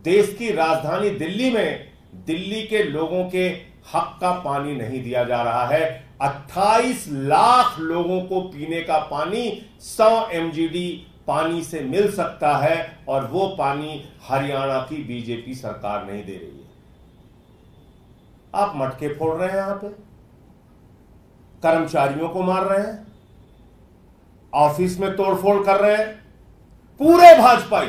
देश की राजधानी दिल्ली में दिल्ली के लोगों के हक का पानी नहीं दिया जा रहा है। 28 लाख लोगों को पीने का पानी 100 MGD पानी से मिल सकता है और वो पानी हरियाणा की बीजेपी सरकार नहीं दे रही है। आप मटके फोड़ रहे हैं, यहां पे कर्मचारियों को मार रहे हैं, ऑफिस में तोड़फोड़ कर रहे हैं। पूरे भाजपाई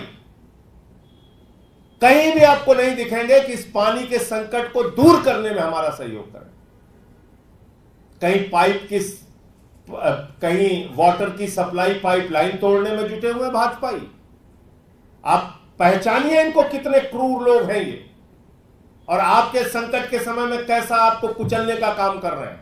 कहीं भी आपको नहीं दिखेंगे कि इस पानी के संकट को दूर करने में हमारा सहयोग करें। कहीं पाइप की, कहीं वाटर की सप्लाई पाइपलाइन तोड़ने में जुटे हुए भाजपाई। आप पहचानिए इनको, कितने क्रूर लोग हैं ये, और आपके संकट के समय में कैसा आपको कुचलने का काम कर रहे हैं।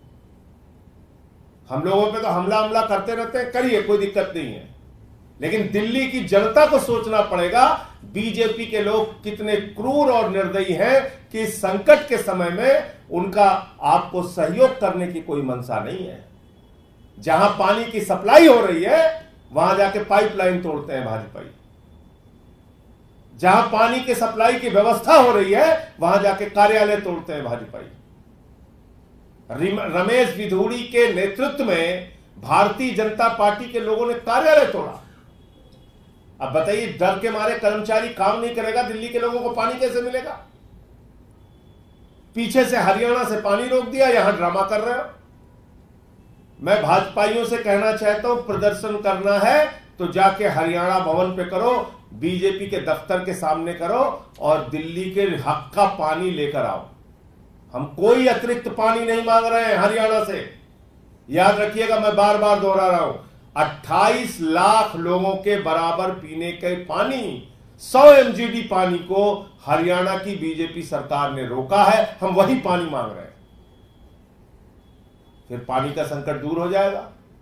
हम लोगों पे तो हमला करते रहते हैं, करिए, कोई दिक्कत नहीं है, लेकिन दिल्ली की जनता को सोचना पड़ेगा बीजेपी के लोग कितने क्रूर और निर्दयी हैं कि संकट के समय में उनका आपको सहयोग करने की कोई मंशा नहीं है। जहां पानी की सप्लाई हो रही है वहां जाके पाइपलाइन तोड़ते हैं भाजपाई। जहां पानी की सप्लाई की व्यवस्था हो रही है वहां जाके कार्यालय तोड़ते हैं भाजपाई। रमेश विधूड़ी के नेतृत्व में भारतीय जनता पार्टी के लोगों ने कार्यालय तोड़ा। अब बताइए, डर के मारे कर्मचारी काम नहीं करेगा, दिल्ली के लोगों को पानी कैसे मिलेगा? पीछे से हरियाणा से पानी रोक दिया, यहां ड्रामा कर रहे हो। मैं भाजपाइयों से कहना चाहता हूं, प्रदर्शन करना है तो जाके हरियाणा भवन पे करो, बीजेपी के दफ्तर के सामने करो और दिल्ली के हक का पानी लेकर आओ। हम कोई अतिरिक्त पानी नहीं मांग रहे हैं हरियाणा से। याद रखिएगा, मैं बार बार दोहरा रहा हूं, 28 लाख लोगों के बराबर पीने के पानी 100 MGD पानी को हरियाणा की बीजेपी सरकार ने रोका है। हम वही पानी मांग रहे हैं। फिर पानी का संकट दूर हो जाएगा।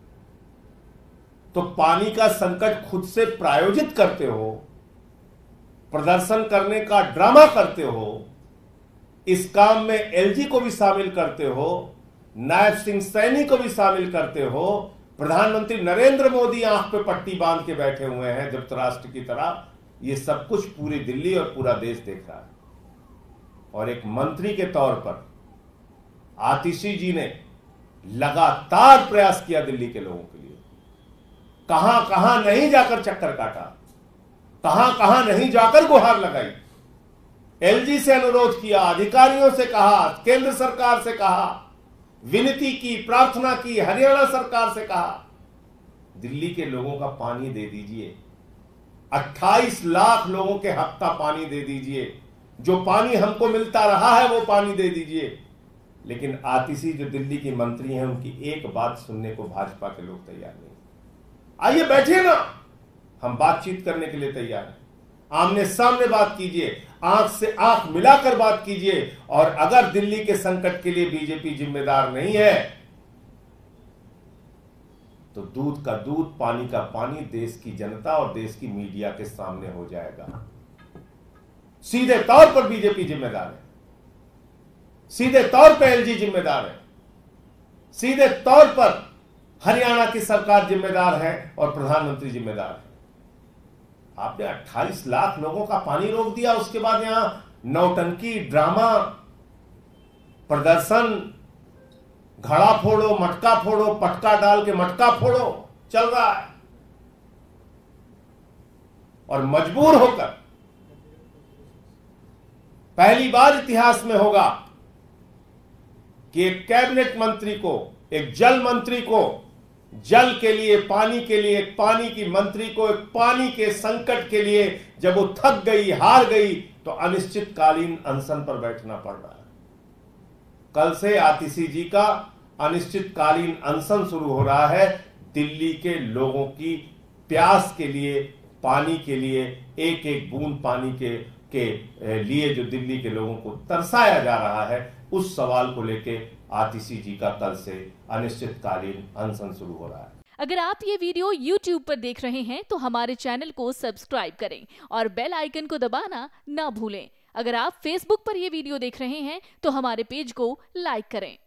तो पानी का संकट खुद से प्रायोजित करते हो, प्रदर्शन करने का ड्रामा करते हो, इस काम में LG को भी शामिल करते हो, नायब सिंह सैनी को भी शामिल करते हो। प्रधानमंत्री नरेंद्र मोदी आंख पे पट्टी बांध के बैठे हुए हैं धृतराष्ट्र की तरह। ये सब कुछ पूरी दिल्ली और पूरा देश देख रहा है। और एक मंत्री के तौर पर आतिशी जी ने लगातार प्रयास किया दिल्ली के लोगों के लिए। कहां कहां नहीं जाकर चक्कर काटा, कहां कहां नहीं जाकर गुहार लगाई, LG से अनुरोध किया, अधिकारियों से कहा, केंद्र सरकार से कहा, विनती की, प्रार्थना की, हरियाणा सरकार से कहा, दिल्ली के लोगों का पानी दे दीजिए। 28 लाख लोगों के हक का पानी दे दीजिए। जो पानी हमको मिलता रहा है वो पानी दे दीजिए। लेकिन आतिशी जो दिल्ली की मंत्री हैं, उनकी एक बात सुनने को भाजपा के लोग तैयार नहीं। आइए बैठिए ना, हम बातचीत करने के लिए तैयार हैं। आमने सामने बात कीजिए, आंख से आंख मिलाकर बात कीजिए। और अगर दिल्ली के संकट के लिए बीजेपी जिम्मेदार नहीं है तो दूध का दूध, पानी का पानी देश की जनता और देश की मीडिया के सामने हो जाएगा। सीधे तौर पर बीजेपी जिम्मेदार है, सीधे तौर पर LG जिम्मेदार है, सीधे तौर पर हरियाणा की सरकार जिम्मेदार है और प्रधानमंत्री जिम्मेदार है। आपने 28 लाख लोगों का पानी रोक दिया, उसके बाद यहां नौटंकी, ड्रामा, प्रदर्शन, घड़ा फोड़ो, मटका फोड़ो, पटका डाल के मटका फोड़ो चल रहा है। और मजबूर होकर पहली बार इतिहास में होगा कि एक कैबिनेट मंत्री को, एक जल मंत्री को, जल के लिए, पानी के लिए, एक पानी की मंत्री को, एक पानी के संकट के लिए जब वो थक गई, हार गई, तो अनिश्चितकालीन अनशन पर बैठना पड़ रहा है। कल से आतिशी जी का अनिश्चितकालीन अनशन शुरू हो रहा है। दिल्ली के लोगों की प्यास के लिए, पानी के लिए, एक एक बूंद पानी के लिए जो दिल्ली के लोगों को तरसाया जा रहा है, उस सवाल को लेके आतिशी जी का कल से अनिश्चितकालीन अनशन शुरू हो रहा है। अगर आप ये वीडियो YouTube पर देख रहे हैं तो हमारे चैनल को सब्सक्राइब करें और बेल आइकन को दबाना ना भूलें। अगर आप Facebook पर ये वीडियो देख रहे हैं तो हमारे पेज को लाइक करें।